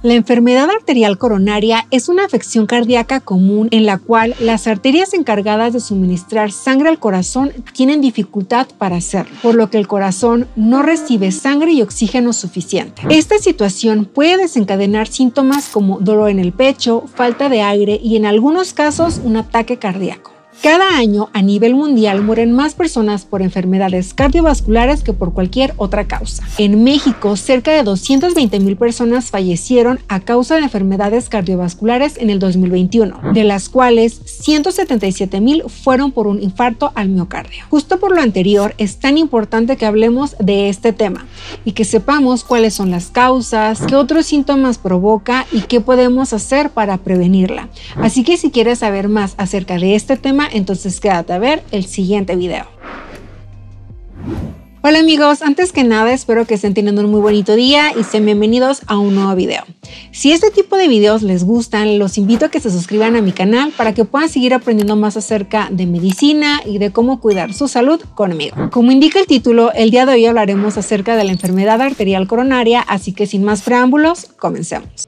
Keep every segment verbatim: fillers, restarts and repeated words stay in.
La enfermedad arterial coronaria es una afección cardíaca común en la cual las arterias encargadas de suministrar sangre al corazón tienen dificultad para hacerlo, por lo que el corazón no recibe sangre y oxígeno suficiente. Esta situación puede desencadenar síntomas como dolor en el pecho, falta de aire y en algunos casos un ataque cardíaco. Cada año a nivel mundial mueren más personas por enfermedades cardiovasculares que por cualquier otra causa. En México, cerca de doscientas veinte mil personas fallecieron a causa de enfermedades cardiovasculares en el dos mil veintiuno, de las cuales ciento setenta y siete mil fueron por un infarto al miocardio. Justo por lo anterior, es tan importante que hablemos de este tema y que sepamos cuáles son las causas, qué otros síntomas provoca y qué podemos hacer para prevenirla. Así que si quieres saber más acerca de este tema, entonces quédate a ver el siguiente video. Hola amigos, antes que nada espero que estén teniendo un muy bonito día y sean bienvenidos a un nuevo video. Si este tipo de videos les gustan, los invito a que se suscriban a mi canal para que puedan seguir aprendiendo más acerca de medicina y de cómo cuidar su salud conmigo. Como indica el título, el día de hoy hablaremos acerca de la enfermedad arterial coronaria, así que sin más preámbulos, comencemos.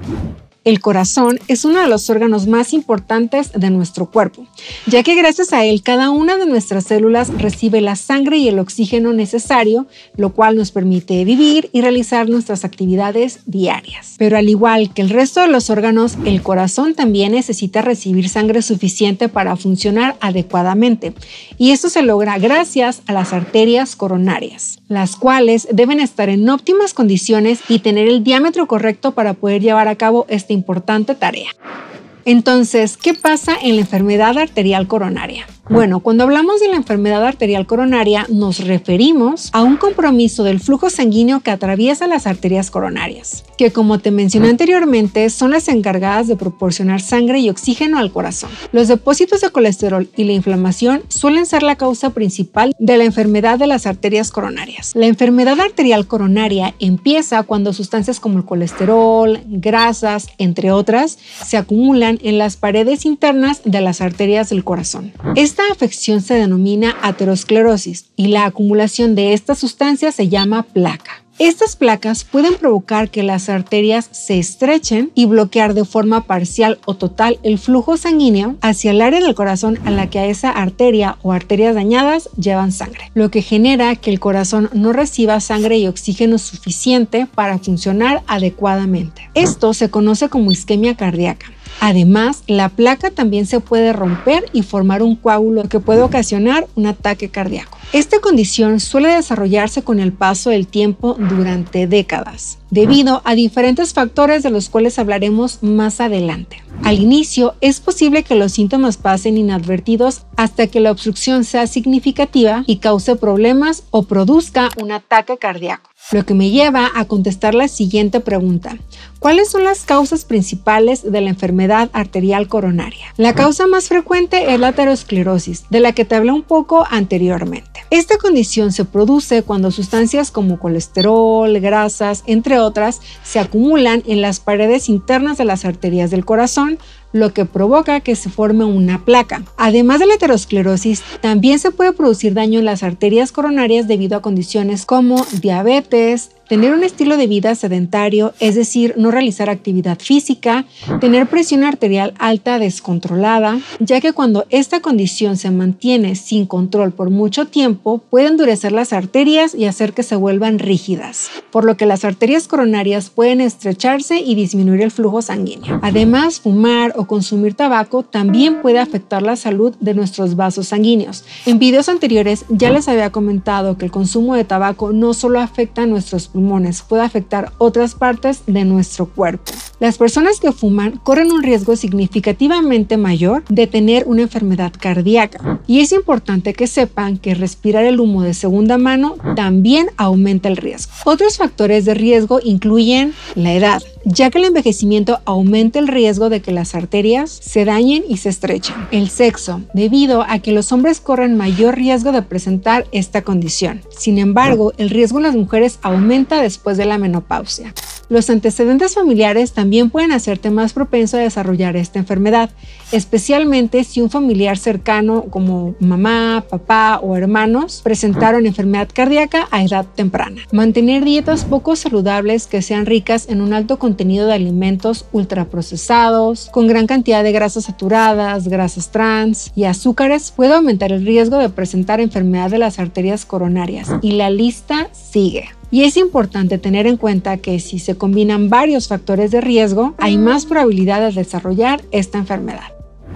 El corazón es uno de los órganos más importantes de nuestro cuerpo, ya que gracias a él cada una de nuestras células recibe la sangre y el oxígeno necesario, lo cual nos permite vivir y realizar nuestras actividades diarias. Pero al igual que el resto de los órganos, el corazón también necesita recibir sangre suficiente para funcionar adecuadamente, y esto se logra gracias a las arterias coronarias, las cuales deben estar en óptimas condiciones y tener el diámetro correcto para poder llevar a cabo esta importante tarea. Entonces, ¿qué pasa en la enfermedad arterial coronaria? Bueno, cuando hablamos de la enfermedad arterial coronaria nos referimos a un compromiso del flujo sanguíneo que atraviesa las arterias coronarias, que como te mencioné anteriormente son las encargadas de proporcionar sangre y oxígeno al corazón. Los depósitos de colesterol y la inflamación suelen ser la causa principal de la enfermedad de las arterias coronarias. La enfermedad arterial coronaria empieza cuando sustancias como el colesterol, grasas, entre otras, se acumulan en las paredes internas de las arterias del corazón. Esta afección se denomina aterosclerosis y la acumulación de estas sustancias se llama placa. Estas placas pueden provocar que las arterias se estrechen y bloquear de forma parcial o total el flujo sanguíneo hacia el área del corazón a la que a esa arteria o arterias dañadas llevan sangre, lo que genera que el corazón no reciba sangre y oxígeno suficiente para funcionar adecuadamente. Esto se conoce como isquemia cardíaca. Además, la placa también se puede romper y formar un coágulo que puede ocasionar un ataque cardíaco. Esta condición suele desarrollarse con el paso del tiempo durante décadas, debido a diferentes factores de los cuales hablaremos más adelante. Al inicio, es posible que los síntomas pasen inadvertidos hasta que la obstrucción sea significativa y cause problemas o produzca un ataque cardíaco. Lo que me lleva a contestar la siguiente pregunta. ¿Cuáles son las causas principales de la enfermedad arterial coronaria? La causa más frecuente es la aterosclerosis, de la que te hablé un poco anteriormente. Esta condición se produce cuando sustancias como colesterol, grasas, entre otras, se acumulan en las paredes internas de las arterias del corazón, lo que provoca que se forme una placa. Además de la aterosclerosis, también se puede producir daño en las arterias coronarias debido a condiciones como diabetes, tener un estilo de vida sedentario, es decir, no realizar actividad física, tener presión arterial alta descontrolada, ya que cuando esta condición se mantiene sin control por mucho tiempo, puede endurecer las arterias y hacer que se vuelvan rígidas, por lo que las arterias coronarias pueden estrecharse y disminuir el flujo sanguíneo. Además, fumar o consumir tabaco también puede afectar la salud de nuestros vasos sanguíneos. En videos anteriores ya les había comentado que el consumo de tabaco no solo afecta a nuestros pulmones, puede afectar otras partes de nuestro cuerpo. Las personas que fuman corren un riesgo significativamente mayor de tener una enfermedad cardíaca, y es importante que sepan que respirar el humo de segunda mano también aumenta el riesgo. Otros factores de riesgo incluyen la edad, ya que el envejecimiento aumenta el riesgo de que las arterias se dañen y se estrechen. El sexo, debido a que los hombres corren mayor riesgo de presentar esta condición. Sin embargo, el riesgo en las mujeres aumenta después de la menopausia. Los antecedentes familiares también pueden hacerte más propenso a desarrollar esta enfermedad, especialmente si un familiar cercano como mamá, papá o hermanos presentaron enfermedad cardíaca a edad temprana. Mantener dietas poco saludables que sean ricas en un alto contenido de alimentos ultraprocesados, con gran cantidad de grasas saturadas, grasas trans y azúcares puede aumentar el riesgo de presentar enfermedad de las arterias coronarias, y la lista sigue. Y es importante tener en cuenta que si se combinan varios factores de riesgo, hay más probabilidad de desarrollar esta enfermedad.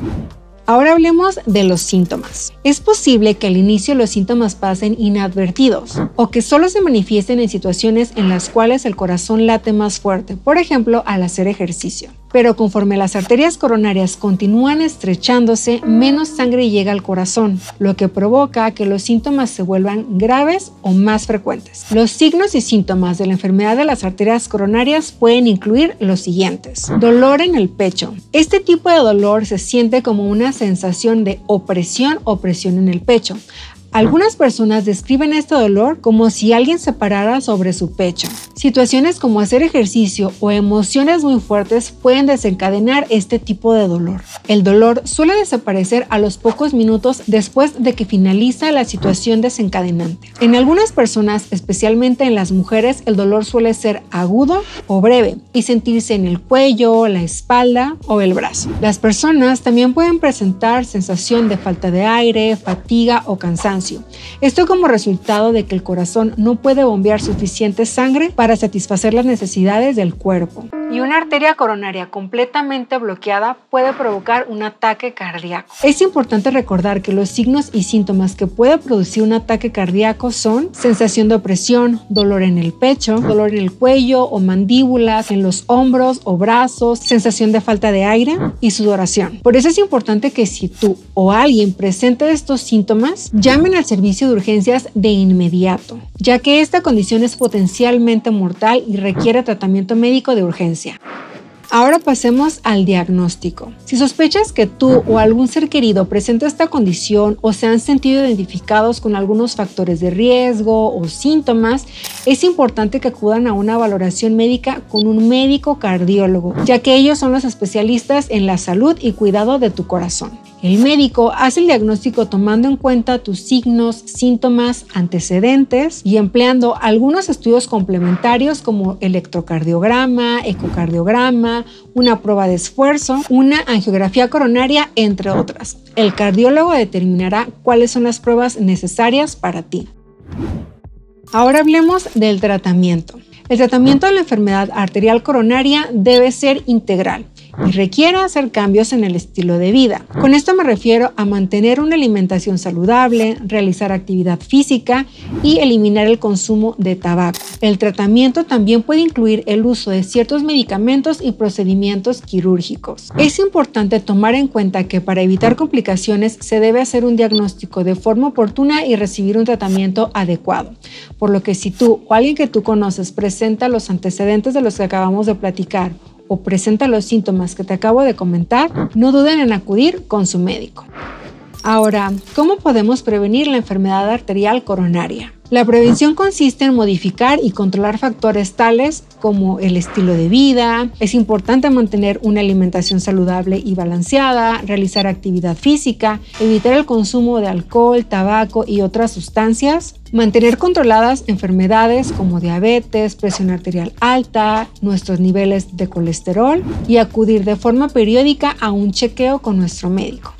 Ahora hablemos de los síntomas. Es posible que al inicio los síntomas pasen inadvertidos o que solo se manifiesten en situaciones en las cuales el corazón late más fuerte, por ejemplo, al hacer ejercicio. Pero conforme las arterias coronarias continúan estrechándose, menos sangre llega al corazón, lo que provoca que los síntomas se vuelvan graves o más frecuentes. Los signos y síntomas de la enfermedad de las arterias coronarias pueden incluir los siguientes: dolor en el pecho. Este tipo de dolor se siente como una sensación de opresión o presión en el pecho. Algunas personas describen este dolor como si alguien se parara sobre su pecho. Situaciones como hacer ejercicio o emociones muy fuertes pueden desencadenar este tipo de dolor. El dolor suele desaparecer a los pocos minutos después de que finaliza la situación desencadenante. En algunas personas, especialmente en las mujeres, el dolor suele ser agudo o breve y sentirse en el cuello, la espalda o el brazo. Las personas también pueden presentar sensación de falta de aire, fatiga o cansancio. Esto como resultado de que el corazón no puede bombear suficiente sangre para satisfacer las necesidades del cuerpo. Y una arteria coronaria completamente bloqueada puede provocar un ataque cardíaco. Es importante recordar que los signos y síntomas que puede producir un ataque cardíaco son sensación de opresión, dolor en el pecho, dolor en el cuello o mandíbulas, en los hombros o brazos, sensación de falta de aire y sudoración. Por eso es importante que si tú o alguien presenta estos síntomas, llamen al servicio de urgencias de inmediato, ya que esta condición es potencialmente mortal y requiere tratamiento médico de urgencia. Ahora pasemos al diagnóstico. Si sospechas que tú o algún ser querido presenta esta condición o se han sentido identificados con algunos factores de riesgo o síntomas, es importante que acudan a una valoración médica con un médico cardiólogo, ya que ellos son los especialistas en la salud y cuidado de tu corazón. El médico hace el diagnóstico tomando en cuenta tus signos, síntomas, antecedentes y empleando algunos estudios complementarios como electrocardiograma, ecocardiograma, una prueba de esfuerzo, una angiografía coronaria, entre otras. El cardiólogo determinará cuáles son las pruebas necesarias para ti. Ahora hablemos del tratamiento. El tratamiento de la enfermedad arterial coronaria debe ser integral y requiere hacer cambios en el estilo de vida. Con esto me refiero a mantener una alimentación saludable, realizar actividad física y eliminar el consumo de tabaco. El tratamiento también puede incluir el uso de ciertos medicamentos y procedimientos quirúrgicos. Es importante tomar en cuenta que para evitar complicaciones se debe hacer un diagnóstico de forma oportuna y recibir un tratamiento adecuado. Por lo que si tú o alguien que tú conoces presenta los antecedentes de los que acabamos de platicar o presenta los síntomas que te acabo de comentar, no duden en acudir con su médico. Ahora, ¿cómo podemos prevenir la enfermedad arterial coronaria? La prevención consiste en modificar y controlar factores tales como el estilo de vida. Es importante mantener una alimentación saludable y balanceada, realizar actividad física, evitar el consumo de alcohol, tabaco y otras sustancias, mantener controladas enfermedades como diabetes, presión arterial alta, nuestros niveles de colesterol y acudir de forma periódica a un chequeo con nuestro médico.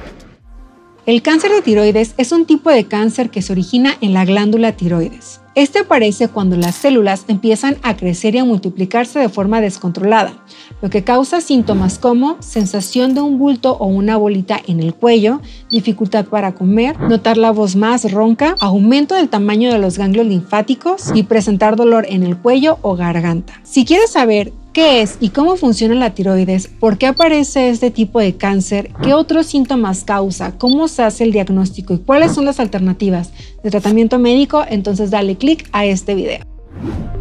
El cáncer de tiroides es un tipo de cáncer que se origina en la glándula tiroides. Este aparece cuando las células empiezan a crecer y a multiplicarse de forma descontrolada, lo que causa síntomas como sensación de un bulto o una bolita en el cuello, dificultad para comer, notar la voz más ronca, aumento del tamaño de los ganglios linfáticos y presentar dolor en el cuello o garganta. Si quieres saber qué es y cómo funciona la tiroides, por qué aparece este tipo de cáncer, qué otros síntomas causa, cómo se hace el diagnóstico y cuáles son las alternativas de tratamiento médico, entonces dale clic a este video.